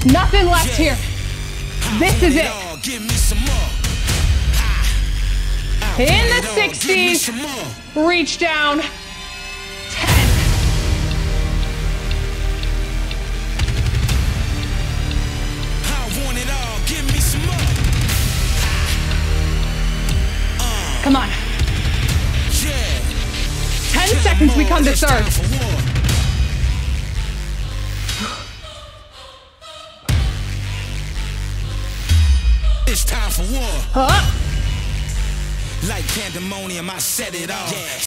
Nothing left here. This is it. In the 60s. Reach down. 10. Come on. 10 seconds, we come to third. It's time for war. Huh? Like pandemonium, I set it off.